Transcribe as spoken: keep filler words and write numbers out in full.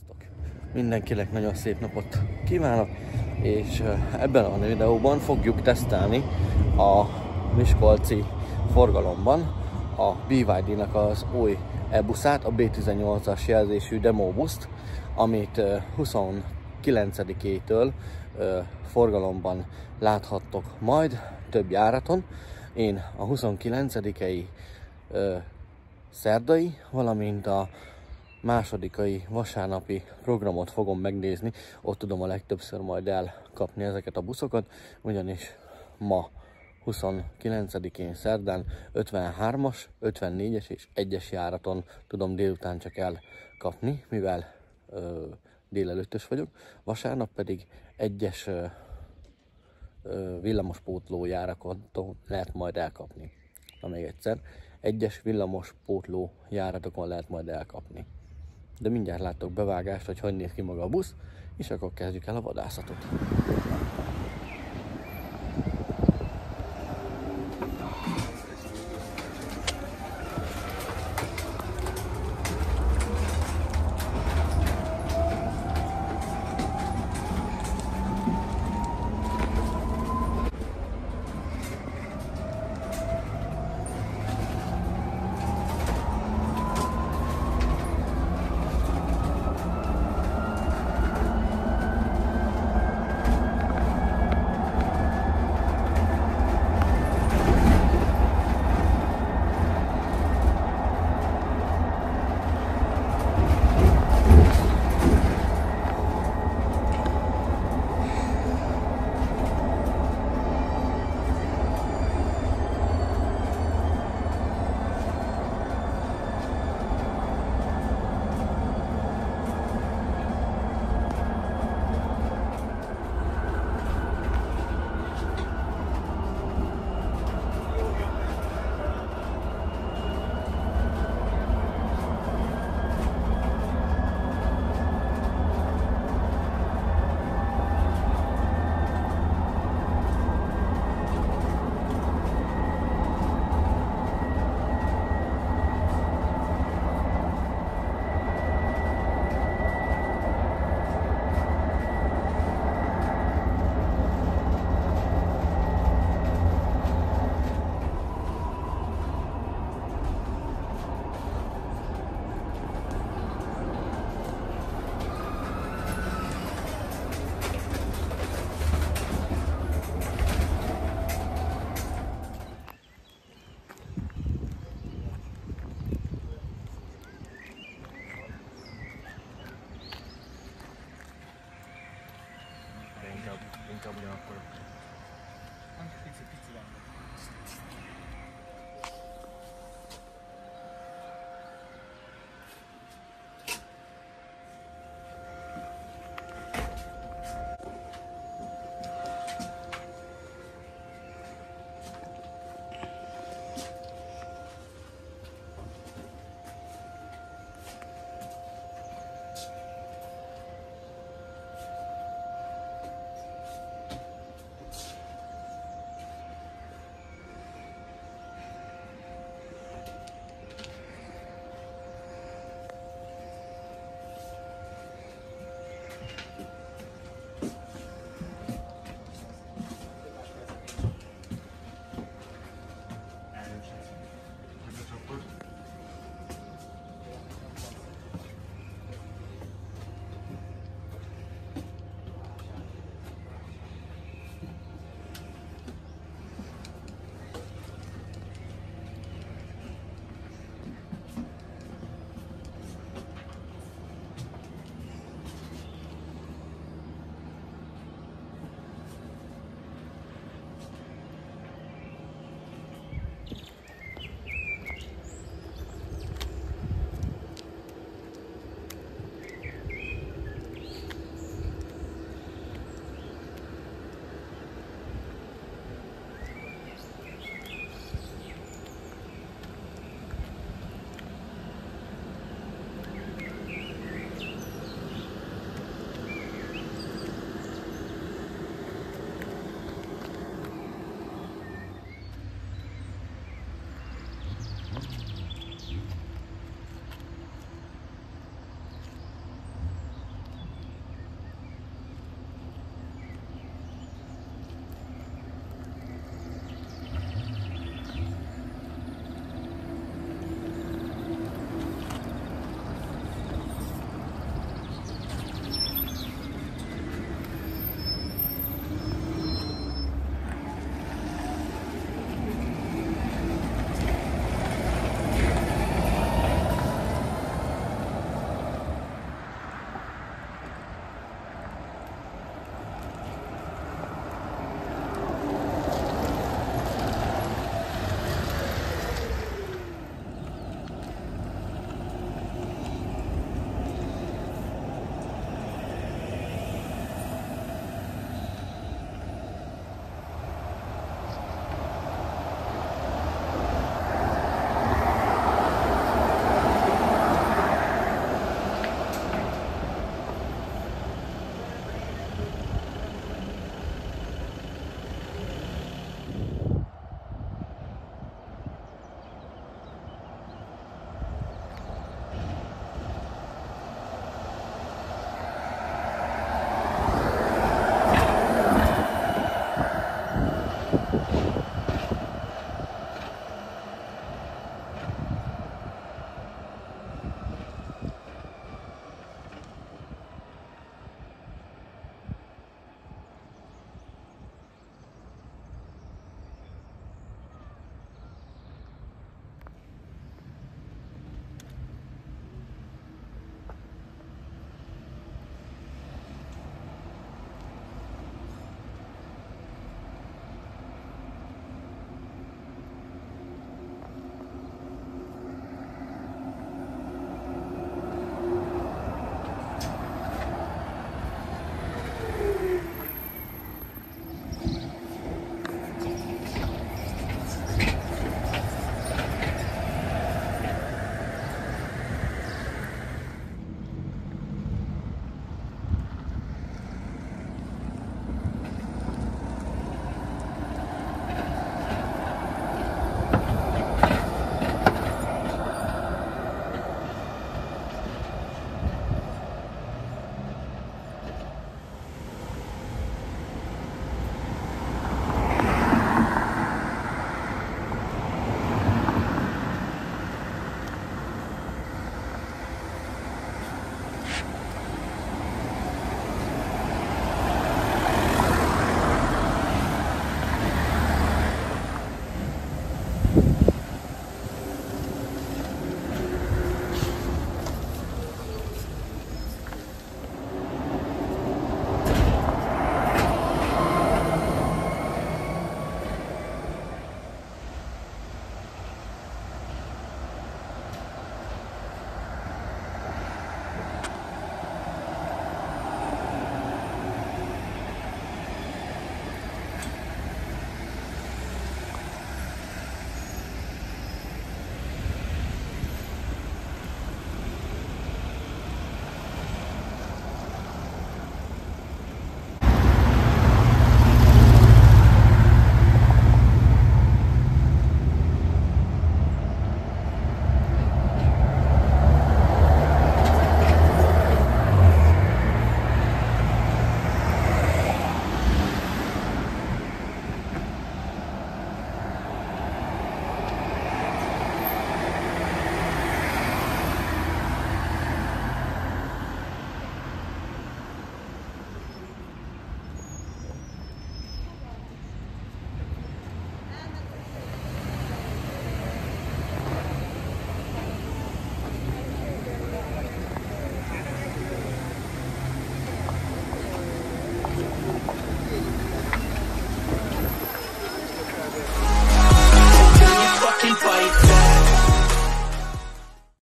Sziasztok! Mindenkinek nagyon szép napot kívánok, és ebben a videóban fogjuk tesztelni a miskolci forgalomban a bé vé dé-nek az új e-buszát, a bé tizennyolcas jelzésű demobuszt, amit huszonkilencedikétől forgalomban láthattok majd több járaton. Én a huszonkilencedikei szerdai, valamint a másodikai vasárnapi programot fogom megnézni, ott tudom a legtöbbször majd elkapni ezeket a buszokat, ugyanis ma huszonkilencedikén szerdán ötvenhármas, ötvennégyes és egyes járaton tudom délután csak elkapni, mivel ö, délelőttös vagyok, vasárnap pedig egyes ö, ö, villamospótló járaton lehet majd elkapni. Na még egyszer, egyes villamospótló járatokon lehet majd elkapni. De mindjárt láttok bevágást, hogy hogy néz ki maga a busz, és akkor kezdjük el a vadászatot. Inkább, inkább ugyanakkor. Pici, pici lenne.